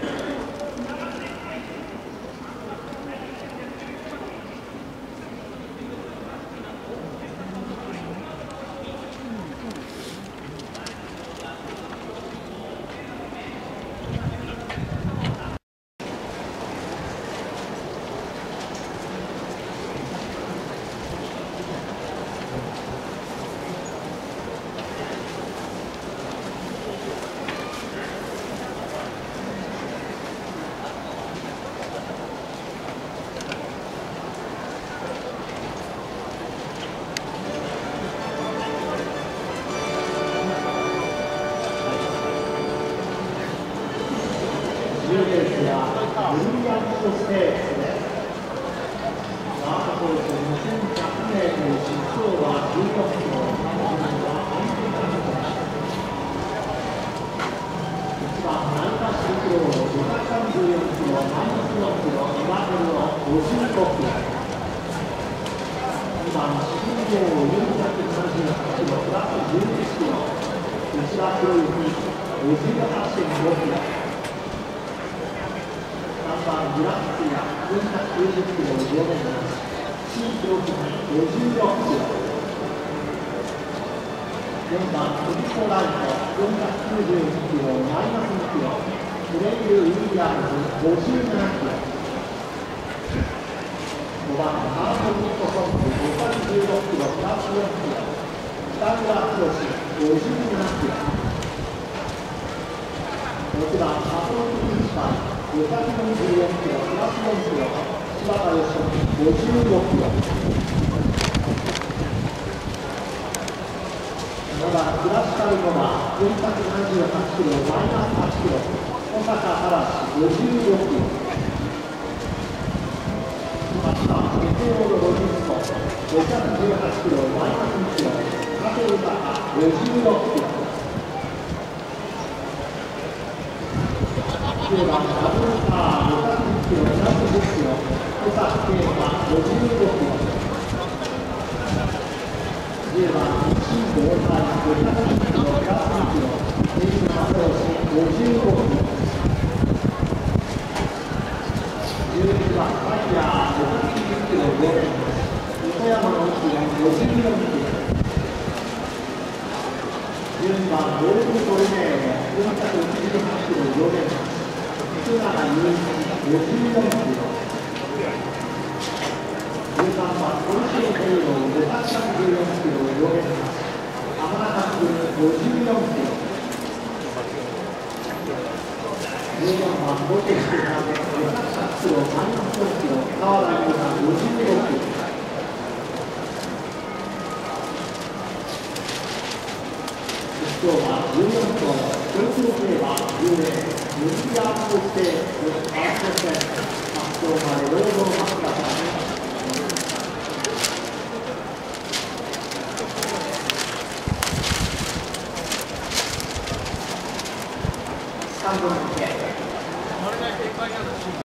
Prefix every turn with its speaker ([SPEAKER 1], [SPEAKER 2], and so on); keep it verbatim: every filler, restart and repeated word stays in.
[SPEAKER 1] じゅうレースやユニアントステークスです。マーコースにせんひゃくメートル疾走はじゅうろっキロ、彼女には安定感が出ました。いちばん成田市陸路ごひゃくさんじゅうよんキロ、マイナスよんキロ、にばんめのごじゅうごキロ。にばん新庄よんひゃくななじゅうはちキロ、プラスじゅういちキロ。内田博之ごじゅうはちてんごキロ。さんばんグランプリアよんひゃくきゅうじゅっキロ上面なし、新記録にごじゅうろっキロ。よんばんトリコライトよんひゃくきゅうじゅうにキロマイナスにキロ、フレイル・ウィリアムズごじゅうななキロ。ごばんハート・ニットソングごひゃくじゅうろっキロプラスよんキロ、北村剛ごじゅうななキロ。ろくばんサポート・ピンチパイごひゃくよんじゅうよんキロプラスよんキロ、柴田義臣ごじゅうごキロ。ななばんクラシカルノバよんひゃくななじゅうはちキロマイナスはちキロ、小坂嵐ごじゅうごキロ。はちばんメテオロロジストごひゃくじゅうはちキロマイナスにキロ、加藤豊ごじゅうろっキロ。きゅうばんダブルカーごひゃくじゅっキロプラスじゅっキロ、小崎圭馬ごじゅうごキロ。じゅうばん新豪快ごひゃくじゅっキロプラスにキロ、エリナ正義ごじゅうごキロ。じゅういちばんファイヤーごひゃくにじゅっキロ上面なし、糸山の一連ごじゅうよんキロ。じゅうにばんロールトルネードよんひゃくろくじゅうはちキロ上面なし、福永祐一ごじゅうよんキロ。じゅうさんばんコルシーヘイローごひゃくさんじゅうよんキロ上面なし、浜中君ごじゅうよんキロ。じゅうよんばんロケしてたごひゃくはちキロマイナスよんキロ、川田優太ごじゅうろっキロ。今日はじゅうよん頭の東京競馬じゅうレースニューヤークステークスファースト戦、発表まで労働マスターさんぶんのけ。